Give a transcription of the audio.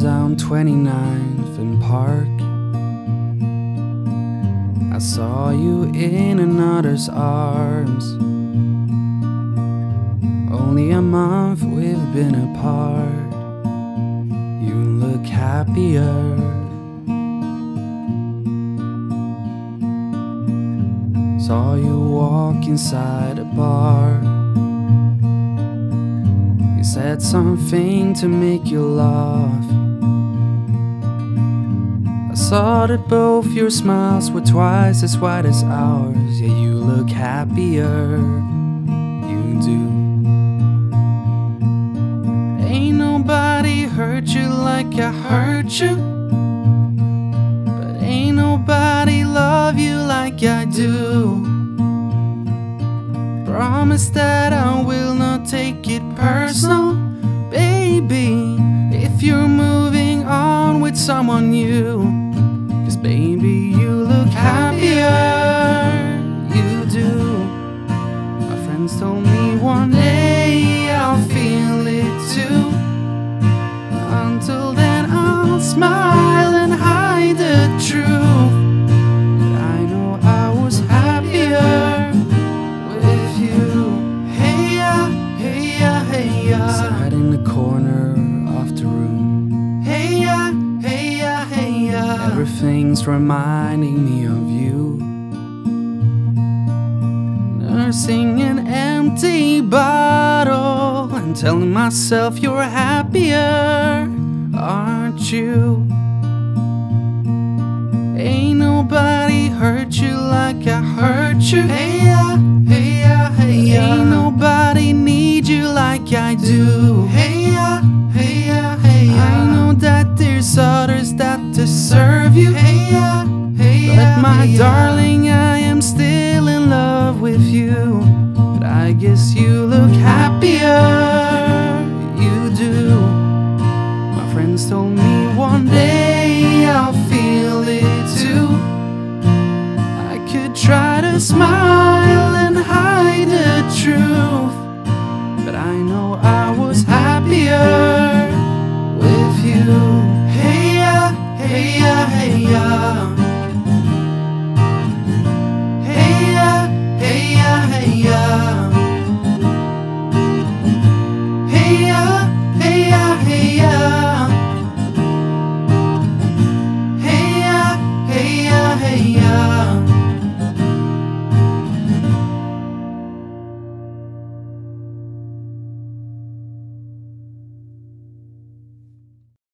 down 29th and Park. I saw you in another's arms. Only a month we've been apart. You look happier. Saw you walk inside a bar. You said something to make you laugh. I saw that both your smiles were twice as wide as ours. Yeah, you look happier. You do. Ain't nobody hurt you like I hurt you, but ain't nobody love you like I do. Promise that I will not take it personal, baby, if you're moving on with someone new. 'Cause baby, you look happier, you do. My friends told me one day I'll feel it too. Until then I'll smile and hide the truth. But I know I was happier with you. Hey ya, hey ya, hey ya. Sat in the corner of the room. Hey ya, hey ya, hey ya. Everything's reminding me of you. Nursing an empty bottle and telling myself you're happier, aren't you? Ain't nobody hurt you like I hurt you. Hey ya, hey ya, hey ya. Ain't nobody need you like I do. Hey ya, hey ya, hey ya. I know that there's others that deserve you. Hey ya, hey ya, but my darling,